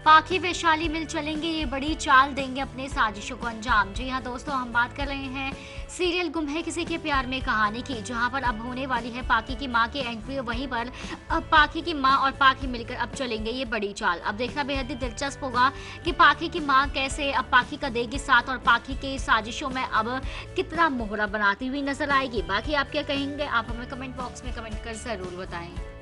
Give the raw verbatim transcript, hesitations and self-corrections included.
पाखी वैशाली मिल चलेंगे, ये बड़ी चाल देंगे अपने साजिशों को अंजाम। जी हाँ दोस्तों, हम बात कर रहे हैं सीरियल गुम है किसी के प्यार में कहानी की, जहां पर अब होने वाली है पाखी की मां की एंट्री। वहीं पर अब पाखी की मां और पाखी मिलकर अब चलेंगे ये बड़ी चाल। अब देखना बेहद ही दिलचस्प होगा कि पाखी की मां कैसे अब पाखी का देगी साथ और पाखी के साजिशों में अब कितना मोहरा बनाती हुई नजर आएगी। बाकी आप क्या कहेंगे, आप हमें कमेंट बॉक्स में कमेंट कर जरूर बताएं।